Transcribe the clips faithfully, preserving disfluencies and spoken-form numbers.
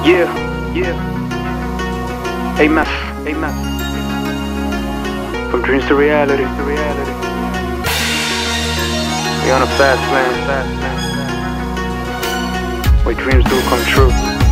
Yeah, yeah. Amen, amen. From dreams to reality, to reality. We on a fast lane, fast lane. Where dreams do come true.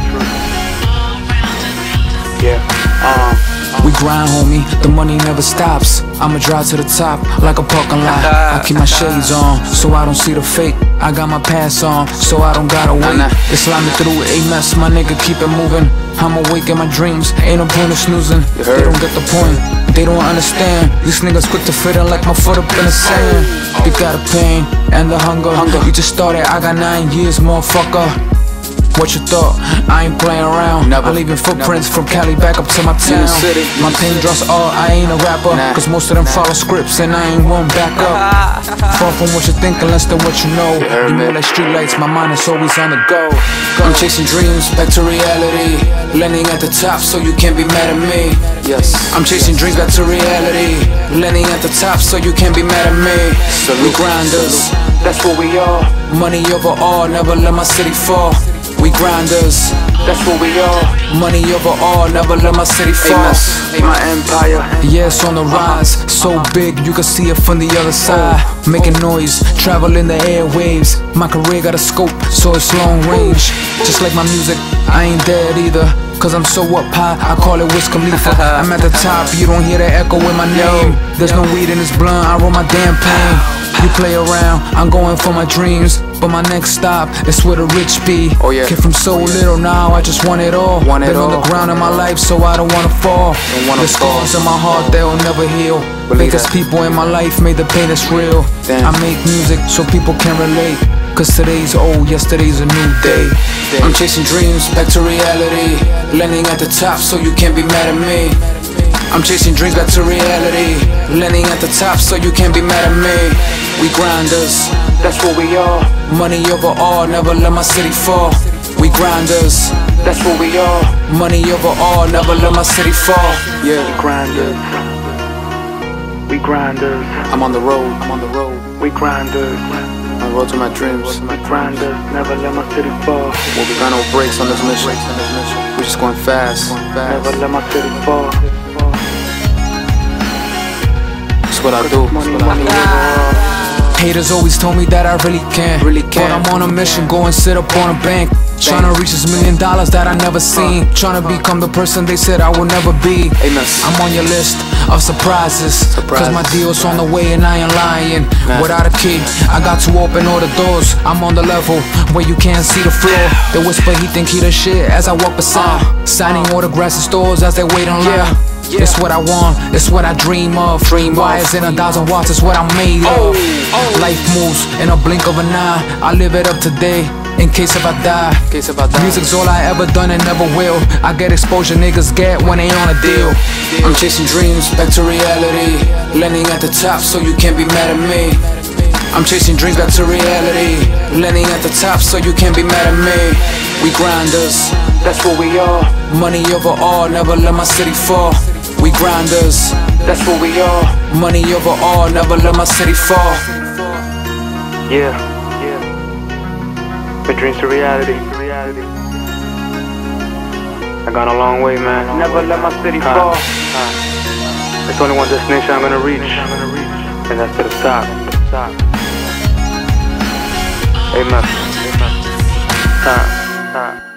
Yeah, uh. We grind, homie, the money never stops. I'ma drive to the top like a parking lot. I keep my shades on, so I don't see the fake. I got my pass on, so I don't gotta wait. They slide me through a mess, my nigga, keep it moving. I'm awake in my dreams, ain't no point of snoozing. They don't get the point, they don't understand. These niggas quick to fit in like my foot up in the sand. You got the pain and the hunger. You just started, I got nine years, motherfucker. What you thought? I ain't playing around. I'm leaving footprints from Cali back up to my town. My team draws all, I ain't a rapper. Cause most of them follow scripts and I ain't one back up. Far from what you think, less than what you know. You more like street lights, my mind is always on the go. I'm chasing dreams, back to reality. Landing at the top, so you can't be mad at me. Yes, I'm chasing dreams back to reality. Landing at the top, so you can't be mad at me. We grinders, that's what we are. Money over all, never let my city fall. We grinders, that's what we are. Money over all, never let my city fall. Ain't my empire. Yeah, it's on the rise, so big you can see it from the other side. Making noise, traveling the airwaves. My career got a scope, so it's long range. Just like my music, I ain't dead either. Cause I'm so up high, I call it Wiz Khalifa. I'm at the top, you don't hear the echo in my name. There's no weed in this blunt, I roll my damn pain. You play around, I'm going for my dreams. But my next stop is where the rich be. Oh, yeah. Came from so little, now I just want it all. Want it Been all. on the ground in my life, so I don't wanna fall. Don't wanna The scars in my heart, they'll never heal. Fakest people in my life made the pain that's real. Damn. I make music so people can relate. Cause today's old, yesterday's a new day. I'm chasing dreams, back to reality. Landing at the top, so you can't be mad at me. I'm chasing dreams back to reality. Landing at the top, so you can't be mad at me. We grinders, that's what we are. Money over all, never let my city fall. We grinders, that's what we are. Money over all, never let my city fall. Yeah, we grinders. We grinders. I'm on the road, I'm on the road. We grinders. On the road to my dreams. We grinders. Never let my city fall. Well, we got no brakes on this mission. We're just going fast. Never let my city fall. That's what I do. Money, money, money. Haters always told me that I really can. Really can. But I'm on a mission, go and sit up on a bank. Tryna reach this million dollars that I never seen. Tryna become the person they said I will never be. Amen. I'm on your list of surprises. Cause my deal's on the way and I ain't lying. Without a key, I got to open all the doors. I'm on the level where you can't see the floor. They whisper he think he the shit as I walk beside. Signing autographs in stores as they wait in line. Yeah. It's what I want, it's what I dream of. Dream Wires of. in a thousand watts, it's what I'm made Oh, of. oh. Life moves in a blink of an eye. I live it up today, in case if I die. In case if I die. Music's all I ever done and never will. I get exposure niggas get when they on a deal. I'm chasing dreams back to reality. Landing at the top, so you can't be mad at me. I'm chasing dreams back to reality. Landing at the top, so you can't be mad at me. We grinders, That's what we are. money over all, never let my city fall. We grinders, That's what we are. money over all, never let my city fall. Yeah, yeah. From dreams to reality. Reality. I gone a long way, man. Never let my city Huh. fall. Huh. There's only one destination I'm gonna reach, and that's to the top. top. Amen. Amen. Huh. Huh.